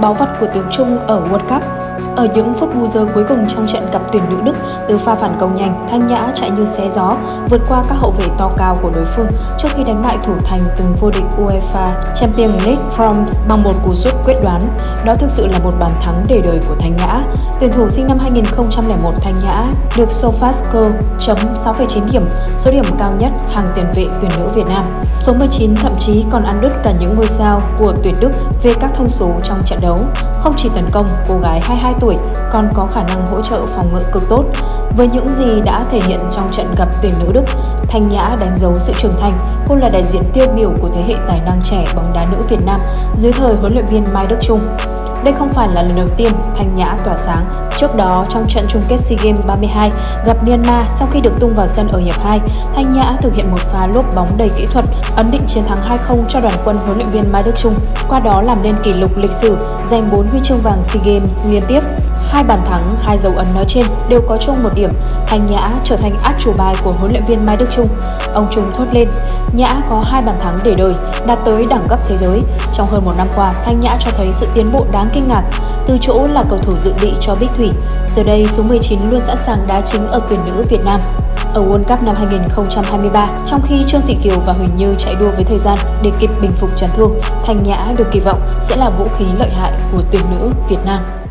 báu vật của tướng Trung ở World Cup. Ở những phút bù giờ cuối cùng trong trận gặp tuyển nữ Đức, từ pha phản công nhanh, Thanh Nhã chạy như xé gió, vượt qua các hậu vệ to cao của đối phương trước khi đánh bại thủ thành từng vô địch UEFA Champions League France bằng một cú sút quyết đoán. Đó thực sự là một bàn thắng để đời của Thanh Nhã. Tuyển thủ sinh năm 2001 Thanh Nhã được Sofascore chấm 6,9 điểm, số điểm cao nhất hàng tiền vệ tuyển nữ Việt Nam. Số 19 thậm chí còn ăn đứt cả những ngôi sao của tuyển Đức về các thông số trong trận đấu. Không chỉ tấn công, cô gái 22 tuổi còn có khả năng hỗ trợ phòng ngự cực tốt. Với những gì đã thể hiện trong trận gặp tuyển nữ Đức, Thanh Nhã đánh dấu sự trưởng thành. Cô là đại diện tiêu biểu của thế hệ tài năng trẻ bóng đá nữ Việt Nam dưới thời huấn luyện viên Mai Đức Chung. Đây không phải là lần đầu tiên Thanh Nhã tỏa sáng. Trước đó, trong trận chung kết SEA Games 32 gặp Myanmar, sau khi được tung vào sân ở hiệp 2, Thanh Nhã thực hiện một pha lốp bóng đầy kỹ thuật, ấn định chiến thắng 2-0 cho đoàn quân huấn luyện viên Mai Đức Chung, qua đó làm nên kỷ lục lịch sử giành 4 huy chương vàng SEA Games liên tiếp. Hai bàn thắng, hai dấu ấn nói trên đều có chung một điểm: Thanh Nhã trở thành át chủ bài của huấn luyện viên Mai Đức Chung. Ông Chung thốt lên, Nhã có 2 bàn thắng để đời, đạt tới đẳng cấp thế giới. Trong hơn một năm qua, Thanh Nhã cho thấy sự tiến bộ đáng kinh ngạc. Từ chỗ là cầu thủ dự bị cho Bích Thủy, giờ đây số 19 luôn sẵn sàng đá chính ở tuyển nữ Việt Nam. Ở World Cup năm 2023, trong khi Trương Thị Kiều và Huỳnh Như chạy đua với thời gian để kịp bình phục chấn thương, Thanh Nhã được kỳ vọng sẽ là vũ khí lợi hại của tuyển nữ Việt Nam.